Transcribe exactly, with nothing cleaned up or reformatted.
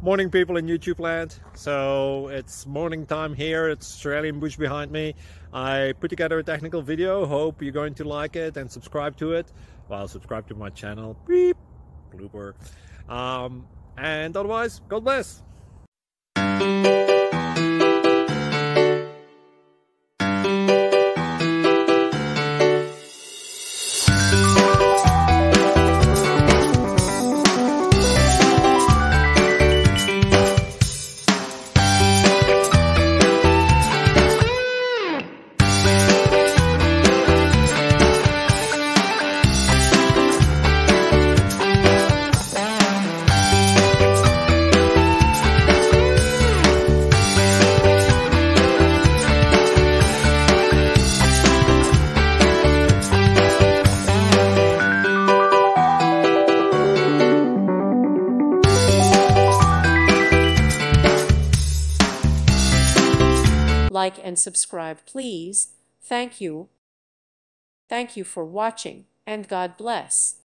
Morning, people in YouTube land. So it's morning time here. It's Australian bush behind me. I put together a technical video. Hope you're going to like it and subscribe to it. Well, subscribe to my channel. Beep. Blooper. Um, and otherwise, God bless. Like and subscribe, please. Thank you. Thank you for watching, and God bless.